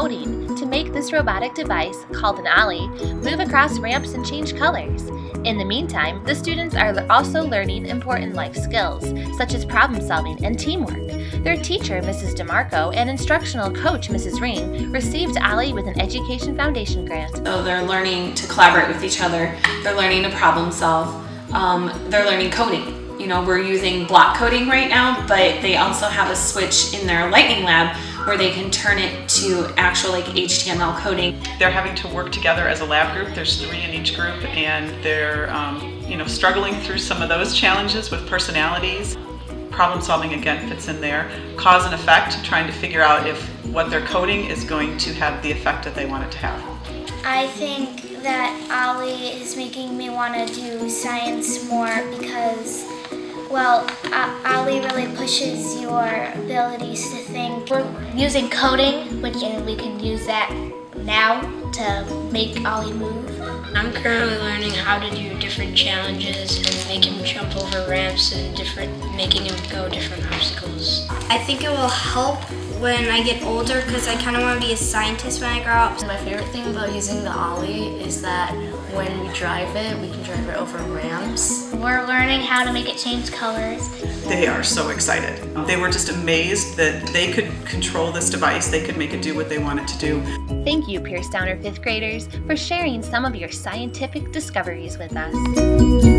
coding to make this robotic device, called an OLLIE, move across ramps and change colors. In the meantime, the students are also learning important life skills, such as problem solving and teamwork. Their teacher, Mrs. DeMarco, and instructional coach, Mrs. Ring, received OLLIE with an Education Foundation grant. So they're learning to collaborate with each other, they're learning to problem solve, they're learning coding. You know, we're using block coding right now, but they also have a switch in their Lightning Lab where they can turn it to actual HTML coding. They're having to work together as a lab group. There's 3 in each group, and they're struggling through some of those challenges with personalities. Problem solving again fits in there. Cause and effect, trying to figure out if what they're coding is going to have the effect that they want it to have. I think that OLLIE is making me want to do science more because, well, OLLIE really pushes your abilities to think. We're using coding, which we can use that now to make OLLIE move. I'm currently learning how to do different challenges and make him jump over ramps and making him go different obstacles. I think it will help when I get older because I kind of want to be a scientist when I grow up. My favorite thing about using the OLLIE is that when we drive it, we can drive it over ramps. We're learning how to make it change colors. They are so excited. They were just amazed that they could control this device, they could make it do what they want it to do. Thank you, Pierce Downer 5th graders, for sharing some of your scientific discoveries with us.